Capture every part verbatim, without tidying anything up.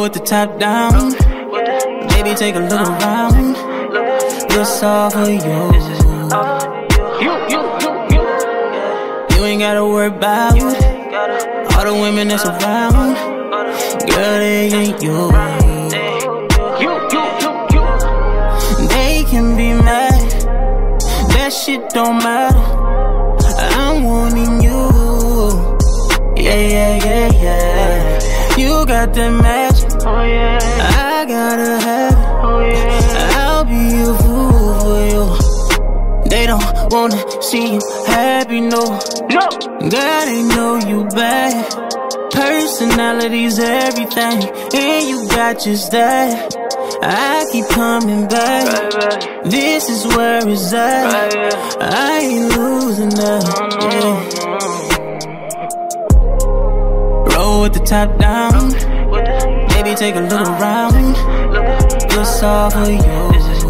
with the top down. Baby, take a look around. It's all for you. You ain't gotta worry about all the women that's around. Girl, they ain't you. They can be mad, that shit don't matter. I'm wanting you. Yeah, yeah, yeah, yeah. You got that magic, oh yeah. I gotta have it, oh yeah. I'll be a fool for you. They don't wanna see you happy, no, no. Girl, they know you bad. Personality's everything, and you got just that. I keep coming back, right back. This is where it's at, right, yeah. I ain't losing that, yeah. Roll with the top down. Baby, take a look around. It's all for you.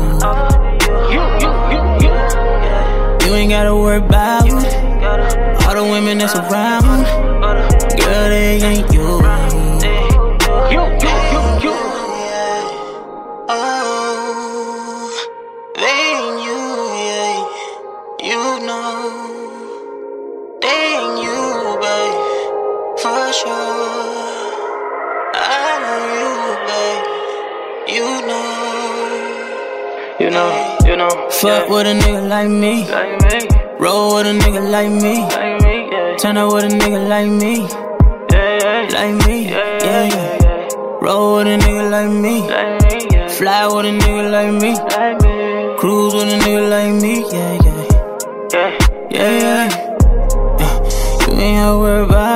You ain't gotta worry about all the women that's around. Girl, they ain't you. You know, you know. Fuck yeah. With a nigga like me, like me. Roll with a nigga like me, like me yeah. Turn up with a nigga like me, yeah, yeah. like me, yeah, yeah, yeah, yeah. Roll with a nigga like me, like me yeah. Fly with a nigga like me, like me. Cruise with a nigga like me, yeah, yeah, yeah, yeah, yeah, yeah. You ain't gotta worry about